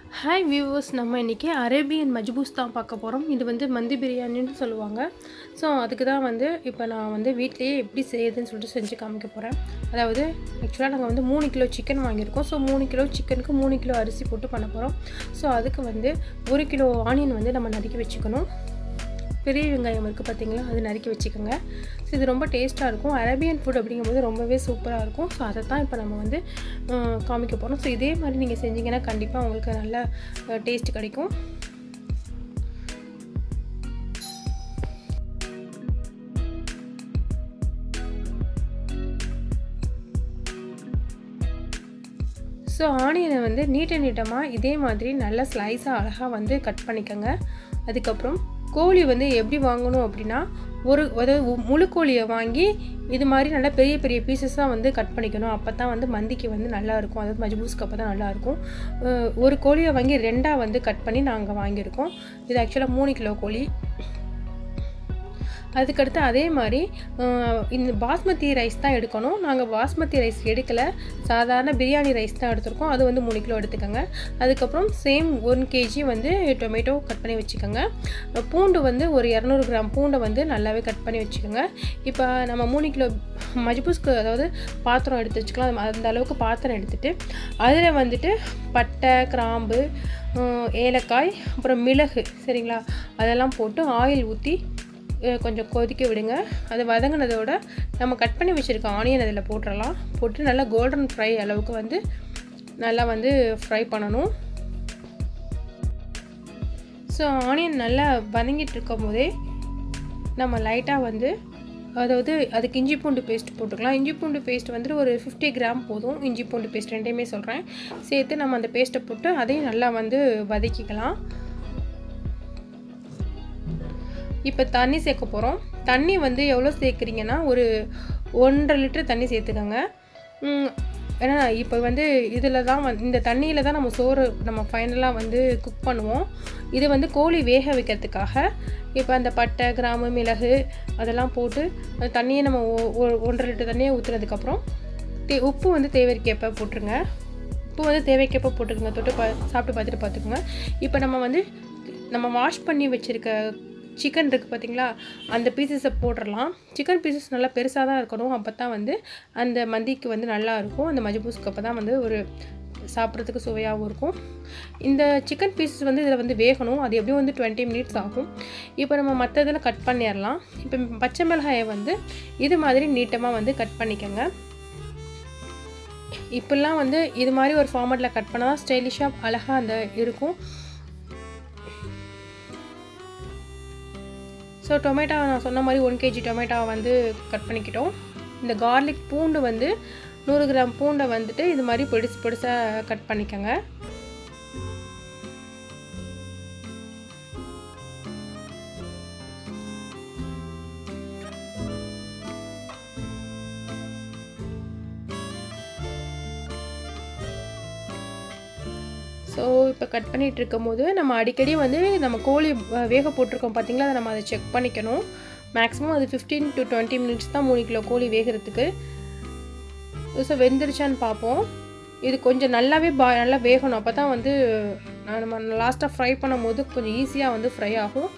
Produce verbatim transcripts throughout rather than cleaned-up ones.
Hi viewers, நம்ம இன்றைக்கி Arabian machboos தான் பார்க்க போகிறோம். இது வந்து மந்தி பிரியாணின்னு சொல்லுவாங்க. ஸோ அதுக்கு தான் வந்து இப்போ நான் வந்து வீட்டிலேயே எப்படி செய்யுதுன்னு சொல்லிட்டு செஞ்சு காமிக்க போகிறேன். அதாவது ஆக்சுவலாக நாங்கள் வந்து மூணு கிலோ சிக்கன் வாங்கியிருக்கோம். ஸோ மூணு கிலோ சிக்கனுக்கு மூணு கிலோ அரிசி போட்டு பண்ண போகிறோம். ஸோ அதுக்கு வந்து ஒரு கிலோ ஆனியன் வந்து நம்ம நறுக்கி வச்சுக்கணும். பெரிய வெங்காயம் இருக்குது பார்த்தீங்களா, அது நறுக்கி வச்சுக்கோங்க. ஸோ இது ரொம்ப டேஸ்ட்டாக இருக்கும். அரேபியன் ஃபுட் அப்படிங்கும்போது ரொம்பவே சூப்பராக இருக்கும். ஸோ அதை தான் இப்போ நம்ம வந்து காமிக்க போகிறோம். ஸோ இதே மாதிரி நீங்கள் செஞ்சிங்கன்னா கண்டிப்பாக உங்களுக்கு நல்ல டேஸ்ட் கிடைக்கும். ஸோ ஆனியனை வந்து நீட்ட நீட்டமாக இதே மாதிரி நல்லா ஸ்லைஸாக அழகாக வந்து கட் பண்ணிக்கோங்க. அதுக்கப்புறம் கோழி வந்து எப்படி வாங்கணும் அப்படின்னா, ஒரு அதாவது முழு கோழியை வாங்கி இது மாதிரி நல்லா பெரிய பெரிய பீசஸாக வந்து கட் பண்ணிக்கணும். அப்போ தான் வந்து மந்திக்கு வந்து நல்லாயிருக்கும். அதாவது மஜ்பூஸ்க்கு அப்போ தான் நல்லாயிருக்கும். ஒரு கோழியை வாங்கி ரெண்டாக வந்து கட் பண்ணி நாங்கள் வாங்கியிருக்கோம். இது ஆக்சுவலாக மூணு கிலோ கோழி. அதுக்கடுத்து அதே மாதிரி இந்த பாஸ்மதி ரைஸ் தான் எடுக்கணும். நாங்கள் பாஸ்மதி ரைஸ் எடுக்கலை, சாதாரண பிரியாணி ரைஸ் தான் எடுத்துருக்கோம். அது வந்து மூணு கிலோ எடுத்துக்கோங்க. அதுக்கப்புறம் சேம் ஒன் கேஜி வந்து டொமேட்டோ கட் பண்ணி வச்சுக்கோங்க. பூண்டு வந்து ஒரு இரநூறு கிராம் பூண்டை வந்து நல்லாவே கட் பண்ணி வச்சுக்கோங்க. இப்போ நம்ம மூணு கிலோ மஜ்பூஸ்க்கு அதாவது பாத்திரம் எடுத்து வச்சுக்கலாம். அந்த அளவுக்கு பாத்திரம் எடுத்துகிட்டு அதில் வந்துட்டு பட்டை, கிராம்பு, ஏலக்காய், அப்புறம் மிளகு, சரிங்களா, அதெல்லாம் போட்டு ஆயில் ஊற்றி கொஞ்சம் கொதிக்க விடுங்க. அது வதங்கினதோட நம்ம கட் பண்ணி வச்சுருக்க ஆனியன் அதில் போட்டுடலாம். போட்டு நல்லா கோல்டன் ஃப்ரை அளவுக்கு வந்து நல்லா வந்து ஃப்ரை பண்ணணும். ஸோ ஆனியன் நல்லா வதங்கிட்டு இருக்கும் போதே நம்ம லைட்டாக வந்து அதாவது அதுக்கு இஞ்சி பூண்டு பேஸ்ட் போட்டுக்கலாம். இஞ்சி பூண்டு பேஸ்ட் வந்துட்டு ஒரு ஃபிஃப்டி கிராம் போதும். இஞ்சி பூண்டு பேஸ்ட் ரெண்டையுமே சொல்கிறேன். சேர்த்து நம்ம அந்த பேஸ்ட்டை போட்டு அதையும் நல்லா வந்து வதக்கிக்கலாம். இப்போ தண்ணி சேர்க்க போகிறோம். தண்ணி வந்து எவ்வளோ சேர்க்குறீங்கன்னா ஒரு ஒன்றரை லிட்டர் தண்ணி சேர்த்துக்கோங்க. ஏன்னா இப்போ வந்து இதில் தான் வந்து இந்த தண்ணியில் தான் நம்ம சோறு நம்ம ஃபைனலாக வந்து குக் பண்ணுவோம். இது வந்து கோழி வேக வைக்கிறதுக்காக. இப்போ அந்த பட்டை, கிராம்பு, மிளகு அதெல்லாம் போட்டு அந்த தண்ணியை நம்ம ஒன்றரை லிட்டர் தண்ணியை ஊற்றுனதுக்கப்புறம் தே உப்பு வந்து தேவைக்கேற்ப போட்டுருங்க. உப்பு வந்து தேவைக்கேற்ப போட்டுக்கோங்க. தொட்டு பா சாப்பிட்டு பார்த்துட்டு பார்த்துக்கோங்க. இப்போ நம்ம வந்து நம்ம வாஷ் பண்ணி வச்சுருக்க சிக்கன் இருக்குது பார்த்தீங்களா, அந்த பீசஸை போட்டுடலாம். சிக்கன் பீசஸ் நல்லா பெருசாக தான் இருக்கணும். அப்போ தான் வந்து அந்த மந்திக்கு வந்து நல்லா இருக்கும். அந்த மஜ்பூஸ்க்கு அப்போ தான் வந்து ஒரு சாப்பிட்றதுக்கு சுவையாகவும் இருக்கும். இந்த சிக்கன் பீசஸ் வந்து இதில் வந்து வேகணும். அது எப்படியும் வந்து டுவெண்ட்டி மினிட்ஸ் ஆகும். இப்போ நம்ம மற்ற இதில் கட் பண்ணிடலாம். இப்போ பச்சை மிளகாயை வந்து இது மாதிரி நீட்டமாக வந்து கட் பண்ணிக்கோங்க. இப்போல்லாம் வந்து இது மாதிரி ஒரு ஃபார்மேட்டில் கட் பண்ணால் தான் ஸ்டைலிஷாக அழகாக அந்த இருக்கும். ஸோ டொமேட்டோ நான் சொன்ன மாதிரி ஒன் கேஜி டொமேட்டோவை வந்து கட் பண்ணிக்கிட்டோம். இந்த கார்லிக் பூண்டு வந்து நூறு கிராம் பூண்டை வந்துட்டு இது மாதிரி பொடிசு பொடிசாக கட் பண்ணிக்கோங்க. ஸோ இப்போ கட் பண்ணிகிட்டு இருக்கும் போது நம்ம அடிக்கடி வந்து நம்ம கோழி வேக போட்டிருக்கோம் பார்த்திங்களா, அதை நம்ம அதை செக் பண்ணிக்கணும். மேக்ஸிமம் அது ஃபிஃப்டீன் டு டுவெண்ட்டி மினிட்ஸ் தான் மூணு கிலோ கோழி வேகிறதுக்கு. ஸோ வெந்துருச்சான்னு பார்ப்போம். இது கொஞ்சம் நல்லாவே பா நல்லா வேகணும். அப்போ தான் வந்து நம்ம லாஸ்ட்டாக ஃப்ரை பண்ணும் போது கொஞ்சம் ஈஸியாக வந்து ஃப்ரை ஆகும்.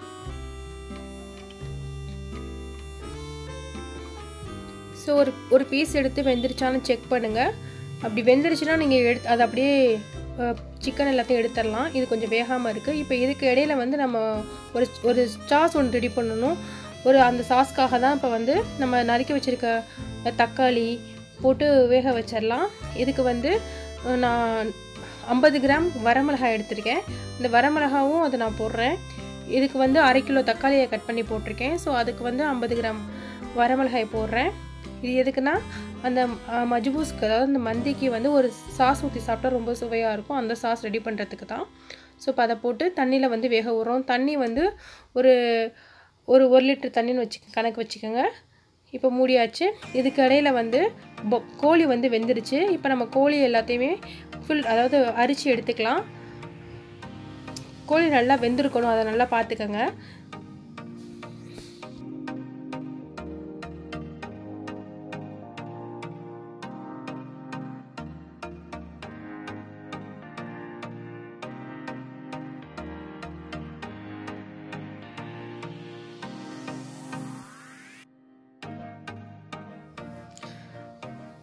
ஸோ ஒரு ஒரு பீஸ் எடுத்து வெந்துருச்சான்னு செக் பண்ணுங்கள். அப்படி வெந்துருச்சுன்னா நீங்கள் எடுத்து அதை அப்படியே சிக்கன் எல்லாத்தையும் எடுத்துடலாம். இது கொஞ்சம் வேகாமல் இருக்குது. இப்போ இதுக்கு இடையில வந்து நம்ம ஒரு ஒரு சாஸ் ஒன்று ரெடி பண்ணணும். ஒரு அந்த சாஸ்க்காக தான் இப்போ வந்து நம்ம நறுக்கி வச்சுருக்க தக்காளி போட்டு வேக வச்சிடலாம். இதுக்கு வந்து நான் ஐம்பது கிராம் வரமிளகாய் எடுத்திருக்கேன். இந்த வரமிளகாவும் அதை நான் போடுறேன். இதுக்கு வந்து அரை கிலோ தக்காளியை கட் பண்ணி போட்டிருக்கேன். ஸோ அதுக்கு வந்து ஐம்பது கிராம் வரமிளகாய் போடுறேன். இது எதுக்குன்னா அந்த மஜ்பூஸ்க்கு அதாவது அந்த மந்திக்கு வந்து ஒரு சாஸ் ஊற்றி சாப்பிட்டா ரொம்ப சுவையாக இருக்கும். அந்த சாஸ் ரெடி பண்ணுறதுக்கு தான். ஸோ இப்போ அதை போட்டு தண்ணியில் வந்து வேக விடுறோம். தண்ணி வந்து ஒரு ஒரு ஒரு லிட்டர் தண்ணின்னு வச்சு கணக்கு வச்சுக்கோங்க. இப்போ மூடியாச்சு. இதுக்கு இடையில வந்து கோழி வந்து வெந்துருச்சு. இப்போ நம்ம கோழி எல்லாத்தையுமே ஃபுல் அதாவது அரிச்சு எடுத்துக்கலாம். கோழி நல்லா வெந்திருக்கணும், அதை நல்லா பார்த்துக்கோங்க.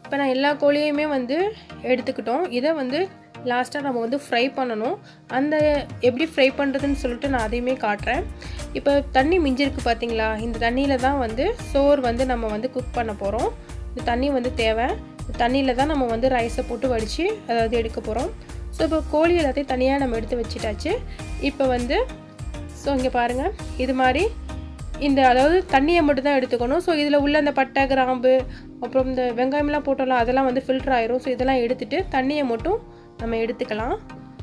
இப்போ நான் எல்லா கோழியுமே வந்து எடுத்துக்கிட்டோம். இதை வந்து லாஸ்ட்டாக நம்ம வந்து ஃப்ரை பண்ணணும். அந்த எப்படி ஃப்ரை பண்ணுறதுன்னு சொல்லிட்டு நான் அதையுமே காட்டுறேன். இப்போ தண்ணி மிஞ்சிருக்கு பார்த்தீங்களா, இந்த தண்ணியில் தான் வந்து சோறு வந்து நம்ம வந்து குக் பண்ண போகிறோம். இந்த தண்ணி வந்து தேவை. இந்த தண்ணியில் தான் நம்ம வந்து ரைஸை போட்டு வடித்து அதாவது எடுக்க போகிறோம். ஸோ இப்போ கோழி எல்லாத்தையும் தனியாக நம்ம எடுத்து வச்சுட்டாச்சு. இப்போ வந்து ஸோ இங்கே பாருங்கள், இது மாதிரி இந்த அதாவது தண்ணியை மட்டும் தான் எடுத்துக்கணும். ஸோ இதில் உள்ள அந்த பட்டை கிராம்பு அப்புறம் இந்த வெங்காயம்லாம் போட்டோம்ல அதெல்லாம் வந்து ஃபில்டர் ஆயிரும். ஸோ இதெல்லாம் எடுத்துகிட்டு தண்ணியை மட்டும் நம்ம எடுத்துக்கலாம்.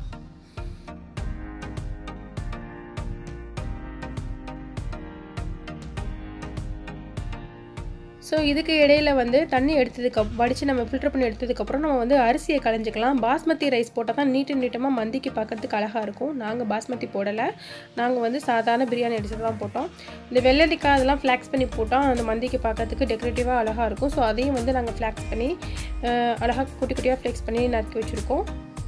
ஸோ இதுக்கு இடையில வந்து தண்ணி எடுத்ததுக்கு வடித்து நம்ம ஃபில்டர் பண்ணி எடுத்ததுக்கப்புறம் நம்ம வந்து அரிசியை களைஞ்சிக்கலாம். பாஸ்மதி ரைஸ் போட்டால் தான் நீட்டு நீட்டமாக மந்திக்கு பார்க்கறதுக்கு அழகாக இருக்கும். நாங்கள் பாஸ்மதி போடலை, நாங்கள் வந்து சாதாரண பிரியாணி அடிச்சு தான் போட்டோம். இந்த வெள்ளரிக்காய் அதெல்லாம் ஃப்ளாக்ஸ் பண்ணி போட்டோம், அந்த மந்திக்கு பார்க்கறதுக்கு டெக்கரேட்டிவாக அழகாக இருக்கும். ஸோ அதையும் வந்து நாங்கள் ஃப்ளாக்ஸ் பண்ணி அழகாக குட்டி குட்டியாக ஃப்ளேக்ஸ் பண்ணி நறுக்கி வச்சுருக்கோம்.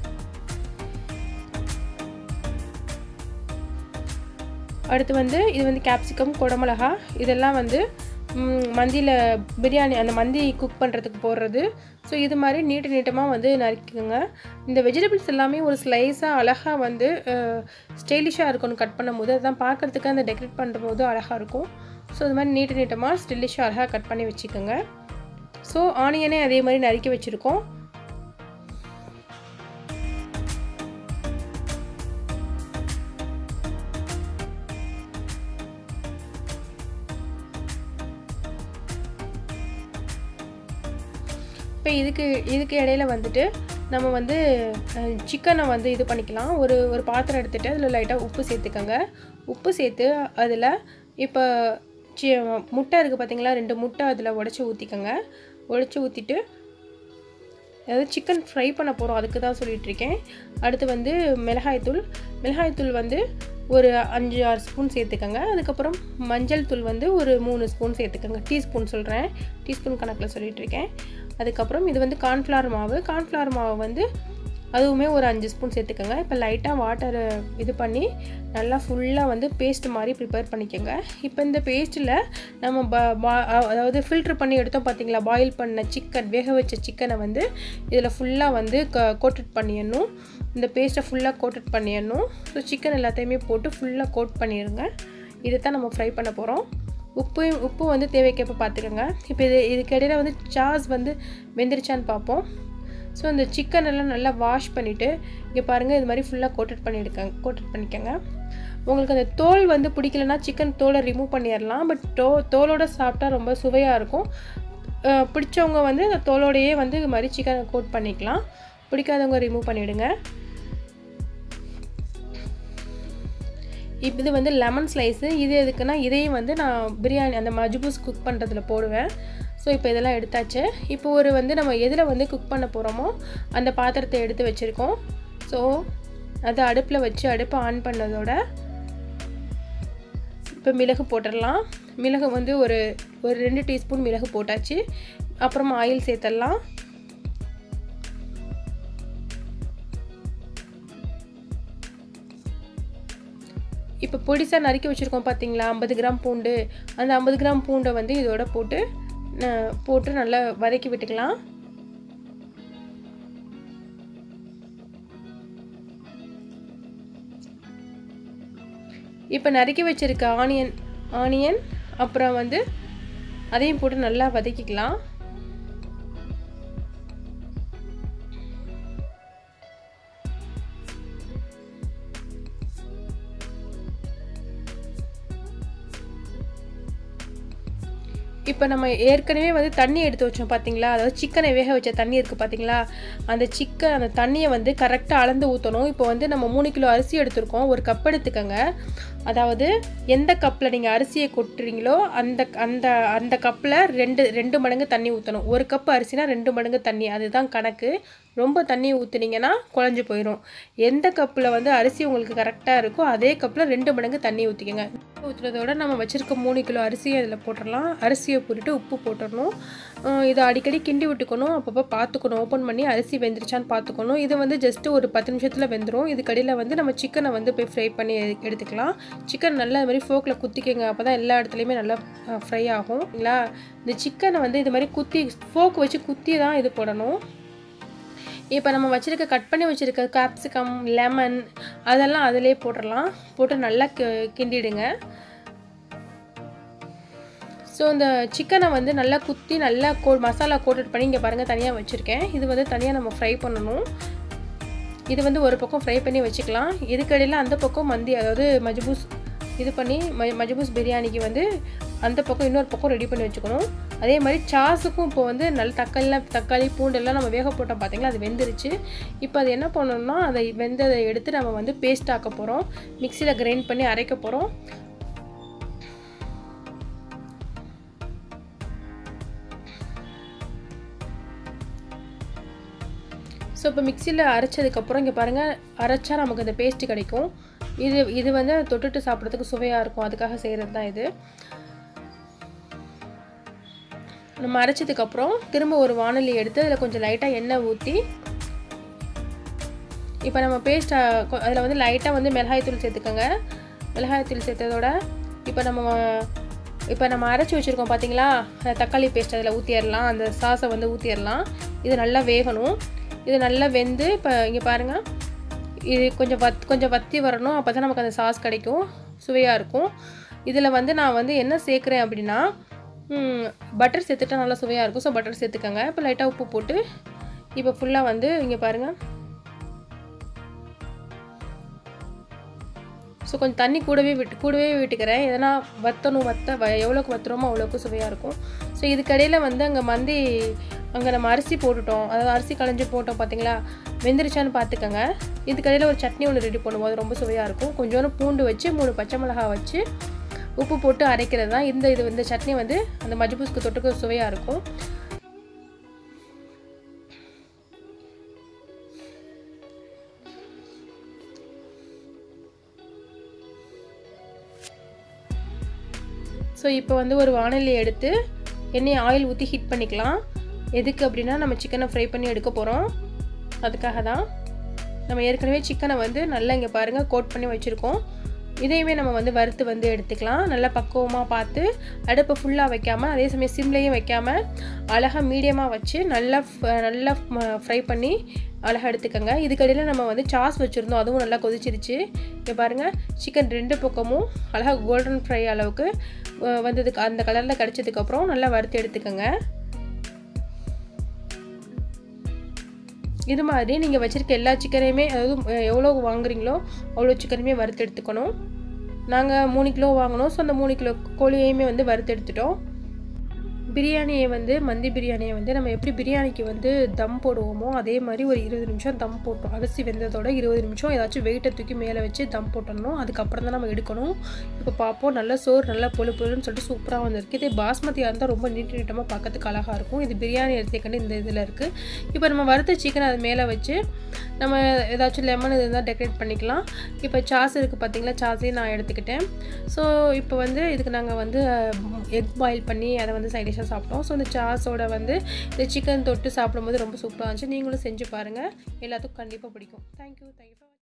அடுத்து வந்து இது வந்து கேப்சிகம், குடமிளகா இதெல்லாம் வந்து மந்தியில் பிரியாணி அந்த மந்தி குக் பண்ணுறதுக்கு போடுறது. ஸோ இது மாதிரி நீட்டு நீட்டமாக வந்து நறுக்கிக்கோங்க. இந்த வெஜிடபிள்ஸ் எல்லாமே ஒரு ஸ்லைஸாக அழகாக வந்து ஸ்டைலிஷாக இருக்கணும் கட் பண்ணும்போது. அதுதான் பார்க்குறதுக்கு அந்த டெக்கரேட் பண்ணும்போது அழகாக இருக்கும். ஸோ இது மாதிரி நீட்டு நீட்டமாக ஸ்டைலிஷாக அழகாக கட் பண்ணி வச்சுக்கோங்க. ஸோ ஆனியனே அதே மாதிரி நறுக்கி வச்சுருக்கோம். இப்போ இதுக்கு இதுக்கு இடையில வந்துட்டு நம்ம வந்து சிக்கனை வந்து இது பண்ணிக்கலாம். ஒரு ஒரு பாத்திரம் எடுத்துகிட்டு அதில் லைட்டாக உப்பு சேர்த்துக்கோங்க. உப்பு சேர்த்து அதில் இப்போ சி முட்டை இருக்குது பார்த்தீங்களா, ரெண்டு முட்டை அதில் உடச்சி ஊற்றிக்கோங்க. உடச்சி ஊற்றிட்டு அதாவது சிக்கன் ஃப்ரை பண்ண போகிறோம், அதுக்கு தான் சொல்லிகிட்ருக்கேன். அடுத்து வந்து மிளகாய்த்தூள் மிளகாய்த்தூள் வந்து ஒரு அஞ்சு ஆறு ஸ்பூன் சேர்த்துக்கோங்க. அதுக்கப்புறம் மஞ்சள் தூள் வந்து ஒரு மூணு ஸ்பூன் சேர்த்துக்கோங்க. டீஸ்பூன் சொல்கிறேன், டீஸ்பூன் கணக்கில் சொல்லிகிட்ருக்கேன். அதுக்கப்புறம் இது வந்து கார்ன்ஃப்ளவர் மாவு கார்ன்ஃப்ளவர் மாவு வந்து அதுவுமே ஒரு அஞ்சு ஸ்பூன் சேர்த்துக்கோங்க. இப்போ லைட்டாக வாட்டரை இது பண்ணி நல்லா ஃபுல்லாக வந்து பேஸ்ட் மாதிரி ப்ரிப்பேர் பண்ணிக்கோங்க. இப்போ இந்த பேஸ்ட்டில் நம்ம ப அதாவது ஃபில்ட்ரு பண்ணி எடுத்தோம் பார்த்தீங்களா, பாயில் பண்ண சிக்கன், வேக வச்ச சிக்கனை வந்து இதில் ஃபுல்லாக வந்து க கோட்டட் பண்ணிடணும். இந்த பேஸ்ட்டை ஃபுல்லாக கோட்டட் பண்ணிடணும். ஸோ சிக்கன் எல்லாத்தையுமே போட்டு ஃபுல்லாக கோட் பண்ணிடுங்க. இதை தான் நம்ம ஃப்ரை பண்ண போகிறோம். உப்பு உப்பு வந்து தேவைக்கேற்ப பார்த்துக்கோங்க. இப்போ இது இதுக்கு இடையில வந்து சாஸ் வந்து வெந்துருச்சான்னு பார்ப்போம். ஸோ இந்த சிக்கன் எல்லாம் நல்லா வாஷ் பண்ணிவிட்டு இங்கே பாருங்கள், இது மாதிரி ஃபுல்லாக கோட்டட் பண்ணிவிடுங்க கோட்டட் பண்ணிக்கோங்க. உங்களுக்கு அந்த தோல் வந்து பிடிக்கலன்னா சிக்கன் தோலை ரிமூவ் பண்ணிடலாம். பட் தோ தோலோடு சாப்பிட்டா ரொம்ப சுவையாக இருக்கும். பிடிச்சவங்க வந்து அந்த தோலோடையே வந்து இது மாதிரி சிக்கனை கோட் பண்ணிக்கலாம். பிடிக்காதவங்க ரிமூவ் பண்ணிவிடுங்க. இப்போ இது வந்து லெமன் ஸ்லைஸு. இது எதுக்குன்னா இதையும் வந்து நான் பிரியாணி அந்த மஜ்பூஸ் குக் பண்ணுறதுல போடுவேன். ஸோ இப்போ இதெல்லாம் எடுத்தாச்சு. இப்போ ஒரு வந்து நம்ம எதில் வந்து குக் பண்ண போகிறோமோ அந்த பாத்திரத்தை எடுத்து வச்சுருக்கோம். ஸோ அதை அடுப்பில் வச்சு அடுப்பை ஆன் பண்ணதோட இப்போ மிளகு போட்டுடலாம். மிளகு வந்து ஒரு ஒரு ரெண்டு டீஸ்பூன் மிளகு போட்டாச்சு. அப்புறமா ஆயில் சேர்த்துடலாம். இப்போ பொடிசாக நறுக்கி வச்சுருக்கோம் பார்த்தீங்களா, ஐம்பது கிராம் பூண்டு. அந்த ஐம்பது கிராம் பூண்டை வந்து இதோட போட்டு போட்டு நல்லா வதக்கி விட்டுக்கலாம். இப்போ நறுக்கி வச்சுருக்க ஆனியன் ஆனியன் அப்புறம் வந்து அதையும் போட்டு நல்லா வதக்கிக்கலாம். இப்போ நம்ம ஏற்கனவே வந்து தண்ணி எடுத்து வச்சோம் பார்த்தீங்களா, அதாவது சிக்கனை வேக வச்ச தண்ணி இருக்குது பார்த்தீங்களா, அந்த சிக்கன் அந்த தண்ணியை வந்து கரெக்டாக அளந்து ஊற்றணும். இப்போ வந்து நம்ம மூணு கிலோ அரிசி எடுத்துருக்கோம். ஒரு கப் எடுத்துக்கோங்க. அதாவது எந்த கப்பில் நீங்கள் அரிசியை கொட்டுறீங்களோ அந்த அந்த அந்த கப்பில் ரெண்டு ரெண்டு மடங்கு தண்ணி ஊற்றணும். ஒரு கப் அரிசினா ரெண்டு மடங்கு தண்ணி, அதுதான் கணக்கு. ரொம்ப தண்ணி ஊற்றுனீங்கன்னா குழஞ்சி போயிடும். எந்த கப்பில் வந்து அரிசி உங்களுக்கு கரெக்டாக இருக்கோ அதே கப்பில் ரெண்டு மடங்கு தண்ணி ஊற்றிக்கங்க. ஊற்றுறதோட நம்ம வச்சுருக்க மூணு கிலோ அரிசியை அதில் போட்டுடலாம். அரிசியை போட்டுட்டு உப்பு போட்டுடணும். இதை அடிக்கடி கிண்டி விட்டுக்கணும். அப்பப்போ பார்த்துக்கணும், ஓப்பன் பண்ணி அரிசி வெந்துருச்சான்னு பார்த்துக்கணும். இது வந்து ஜஸ்ட்டு ஒரு பத்து நிமிஷத்தில் வெந்துடும். இதுக்கடியில் வந்து நம்ம சிக்கனை வந்து போய் ஃப்ரை பண்ணி எடுத்துக்கலாம். சிக்கன் நல்லா இது மாதிரி ஃபோக்கில் குத்திக்கங்க, அப்போ தான் எல்லா இடத்துலையுமே நல்லா ஃப்ரை ஆகும். இல்லைங்களா? இந்த சிக்கனை வந்து இது மாதிரி குத்தி ஃபோக் வச்சு குத்தி தான் இது போடணும். இப்போ நம்ம வச்சுருக்க கட் பண்ணி வச்சுருக்க கேப்சிகம், லெமன் அதெல்லாம் அதிலே போட்டுடலாம். போட்டு நல்லா கிண்டிடுங்க. ஸோ இந்த சிக்கனை வந்து நல்லா குத்தி நல்லா கோ மசாலா கோட்டட் பண்ணி இங்கே பாருங்கள் தனியாக வச்சுருக்கேன். இது வந்து தனியாக நம்ம ஃப்ரை பண்ணணும். இது வந்து ஒரு பக்கம் ஃப்ரை பண்ணி வச்சுக்கலாம். இதுக்கடையில் அந்த பக்கம் மந்தி அதாவது மஜ்பூஸ் இது பண்ணி ம மஜ்பூஸ் பிரியாணிக்கு வந்து அந்த பக்கம் இன்னொரு பக்கம் ரெடி பண்ணி வச்சுக்கணும். அதே மாதிரி சாஸுக்கும் இப்போ வந்து நல்ல தக்காளிலாம் தக்காளி பூண்டெல்லாம் நம்ம வேக போட்டோம் பார்த்தீங்களா, அது வெந்துருச்சு. இப்போ அது என்ன பண்ணணும்னா அதை வெந்ததை எடுத்து நம்ம வந்து பேஸ்ட் ஆக்க போகிறோம். மிக்சியில் கிரைண்ட் பண்ணி அரைக்க போகிறோம். ஸோ இப்போ மிக்சியில் அரைச்சதுக்கப்புறம் இங்கே பாருங்கள், அரைச்சா நமக்கு இந்த பேஸ்ட்டு கிடைக்கும். இது இது வந்து தொட்டுட்டு சாப்பிட்றதுக்கு சுவையாக இருக்கும். அதுக்காக செய்கிறது தான் இது. நம்ம அரைச்சதுக்கப்புறம் திரும்ப ஒரு வாணலி எடுத்து அதில் கொஞ்சம் லைட்டாக எண்ணெய் ஊற்றி இப்போ நம்ம பேஸ்ட் அதில் வந்து லைட்டாக வந்து மிளகாய்த்தூள் சேர்த்துக்கோங்க. மிளகாய்த்தூள் சேர்த்ததோட இப்போ நம்ம இப்போ நம்ம அரைச்சி வச்சுருக்கோம் பார்த்தீங்களா தக்காளி பேஸ்ட் அதில் ஊற்றிடலாம். அந்த சாஸை வந்து ஊற்றிடலாம். இது நல்லா வேகணும். இது நல்லா வெந்து இப்போ இங்கே பாருங்கள், இது கொஞ்சம் வத் கொஞ்சம் வத்தி வரணும். அப்போ தான் நமக்கு அந்த சாஸ் கிடைக்கும், சுவையாக இருக்கும். இதில் வந்து நான் வந்து என்ன சேர்க்குறேன் அப்படின்னா பட்டர் சேர்த்துட்டா நல்லா சுவையாக இருக்கும். ஸோ பட்டர் சேர்த்துக்கோங்க. இப்போ லைட்டாக உப்பு போட்டு இப்போ ஃபுல்லாக வந்து இங்கே பாருங்கள். ஸோ கொஞ்சம் தண்ணி கூடவே விட்டு கூடவே விட்டுக்கிறேன். எதனா வற்றணும், வற்ற வ எவ்வளோக்கு வற்றுறோமோ அவ்வளோக்கு சுவையாக இருக்கும். ஸோ இதுக்கடையில் வந்து அங்கே மந்தி அங்கே நம்ம அரிசி போட்டுட்டோம், அதாவது அரிசி களைஞ்சி போட்டோம் பார்த்தீங்களா, வெந்துருச்சான்னு பார்த்துக்கோங்க. இதுக்கடையில் ஒரு சட்னி ஒன்று ரெடி பண்ணுவோம், அது ரொம்ப சுவையாக இருக்கும். கொஞ்சோண்டு பூண்டு வச்சு மூணு பச்சை மிளகா வச்சு உப்பு போட்டு அரைக்கிறது தான் இந்த இது இந்த சட்னி வந்து அந்த மஜ்பூஸ்க்கு தொட்டுக்க சுவையாக இருக்கும். ஸோ இப்போ வந்து ஒரு வாணலி எடுத்து எண்ணெய் ஆயில் ஊற்றி ஹீட் பண்ணிக்கலாம். எதுக்கு அப்படின்னா நம்ம சிக்கனை ஃப்ரை பண்ணி எடுக்க போகிறோம். அதுக்காக தான். நம்ம ஏற்கனவே சிக்கனை வந்து நல்லா இங்கே பாருங்கள் கோட் பண்ணி வச்சுருக்கோம். இதையுமே நம்ம வந்து வறுத்து வந்து எடுத்துக்கலாம். நல்லா பக்குவமாக பார்த்து அடுப்பை ஃபுல்லாக வைக்காமல் அதே சமயம் சிம்லேயும் வைக்காமல் அழகாக மீடியமாக வச்சு நல்லா நல்லா ஃப்ரை பண்ணி அழகாக எடுத்துக்கோங்க. இதுக்கடையில் நம்ம வந்து சாஸ் வச்சுருந்தோம், அதுவும் நல்லா கொதிச்சிருச்சு. இங்கே பாருங்கள், சிக்கன் ரெண்டு பக்கமும் அழகாக கோல்டன் ஃப்ரை அளவுக்கு வந்ததுக்கு அந்த கலரில் கிடச்சதுக்கப்புறம் நல்லா வறுத்து எடுத்துக்கோங்க. இது மாதிரி நீங்கள் வச்சுருக்க எல்லா சிக்கனையுமே, அதாவது எவ்வளோ வாங்குறீங்களோ அவ்வளோ சிக்கனையுமே வறுத்து எடுத்துக்கணும். நாங்கள் மூணு கிலோ வாங்கினோம். ஸோ அந்த மூணு கிலோ கோழியையுமே வந்து வறுத்து எடுத்துட்டோம். பிரியாணியை வந்து மந்தி பிரியாணியை வந்து நம்ம எப்படி பிரியாணிக்கு வந்து தம் போடுவோமோ அதே மாதிரி ஒரு இருபது நிமிஷம் தம் போட்டோம். அரிசி வெந்ததோட இருபது நிமிஷம் ஏதாச்சும் வெயிட்டை தூக்கி மேலே வச்சு தம் போட்டணும். அதுக்கப்புறம் தான் நம்ம எடுக்கணும். இப்போ பார்ப்போம், நல்லா சோறு நல்லா பொழு பொழுன்னு சொல்லிட்டு சூப்பராக வந்திருக்கு. இதே பாஸ்மதியாக இருந்தால் ரொம்ப நீட் நீட்டமாக பார்க்கறதுக்கு அழகாக இருக்கும். இது பிரியாணி எடுத்துக்கண்டு இந்த இதில் இருக்குது. இப்போ நம்ம வறுத்த சிக்கன் அது மேலே வச்சு நம்ம ஏதாச்சும் லெமன் இது இருந்தால் டெக்கரேட் பண்ணிக்கலாம். இப்போ சாஸ் இருக்குது பார்த்தீங்களா, சாஸையும் நான் எடுத்துக்கிட்டேன். ஸோ இப்போ வந்து இதுக்கு நாங்கள் வந்து எக் பாயில் பண்ணி அதை வந்து சைட் டிஷ்ஷாக சாப்பிட்டோம். ஸோ இந்த சாஸோட வந்து இந்த சிக்கன் தொட்டு சாப்பிடும்போது ரொம்ப சூப்பராக இருந்துச்சு. நீங்களும் செஞ்சு பாருங்கள், எல்லாத்துக்கும் கண்டிப்பாக பிடிக்கும். Thank you thank you.